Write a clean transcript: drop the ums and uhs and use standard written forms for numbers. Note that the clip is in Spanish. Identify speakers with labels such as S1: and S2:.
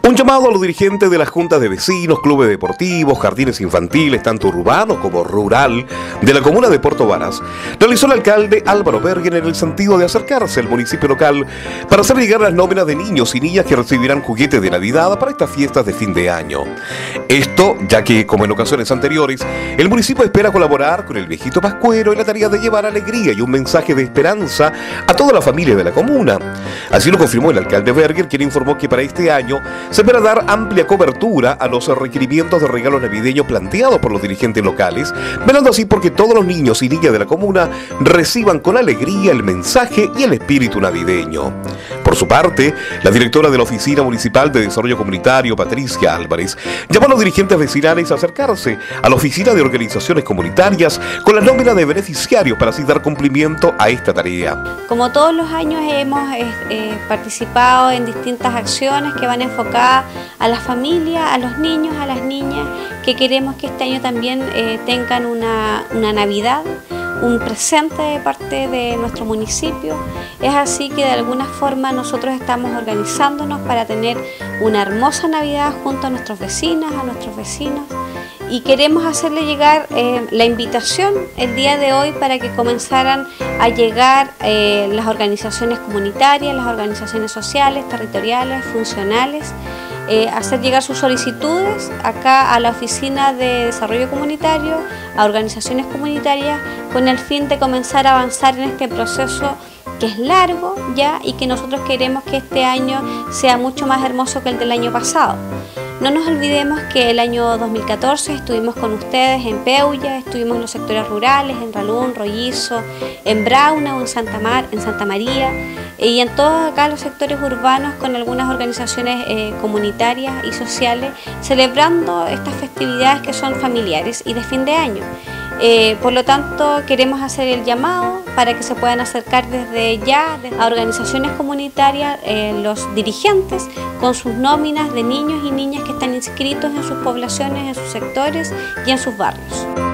S1: Un llamado a los dirigentes de las juntas de vecinos, clubes deportivos, jardines infantiles, tanto urbanos como rural, de la comuna de Puerto Varas, realizó el alcalde Álvaro Bergen en el sentido de acercarse al municipio local para hacer llegar las nóminas de niños y niñas que recibirán juguetes de Navidad para estas fiestas de fin de año. Esto ya que, como en ocasiones anteriores, el municipio espera colaborar con el viejito Pascuero en la tarea de llevar alegría y un mensaje de esperanza a toda la familia de la comuna. Así lo confirmó el alcalde Berger, quien informó que para este año se espera dar amplia cobertura a los requerimientos de regalo navideño planteados por los dirigentes locales, velando así porque todos los niños y niñas de la comuna reciban con alegría el mensaje y el espíritu navideño. Por su parte, la directora de la Oficina Municipal de Desarrollo Comunitario, Patricia Álvarez, llamó a los dirigentes vecinales a acercarse a la Oficina de Organizaciones Comunitarias con la nómina de beneficiarios para así dar cumplimiento a esta tarea.
S2: Como todos los años hemos participado en distintas acciones que van enfocadas a las familias, a los niños, a las niñas, que queremos que este año también tengan una Navidad, un presente de parte de nuestro municipio. Es así que de alguna forma nosotros estamos organizándonos para tener una hermosa Navidad junto a nuestros vecinas, a nuestros vecinos, y queremos hacerle llegar la invitación el día de hoy para que comenzaran a llegar las organizaciones comunitarias, las organizaciones sociales, territoriales, funcionales, hacer llegar sus solicitudes acá a la Oficina de Desarrollo Comunitario, a organizaciones comunitarias, con el fin de comenzar a avanzar en este proceso que es largo ya y que nosotros queremos que este año sea mucho más hermoso que el del año pasado. No nos olvidemos que el año 2014 estuvimos con ustedes en Peulla, estuvimos en los sectores rurales, en Ralún, Rollizo, en Brauna o en Santa María, y en todos acá los sectores urbanos con algunas organizaciones comunitarias y sociales celebrando estas festividades que son familiares y de fin de año. Por lo tanto, queremos hacer el llamado para que se puedan acercar desde ya a organizaciones comunitarias los dirigentes con sus nóminas de niños y niñas que están inscritos en sus poblaciones, en sus sectores y en sus barrios.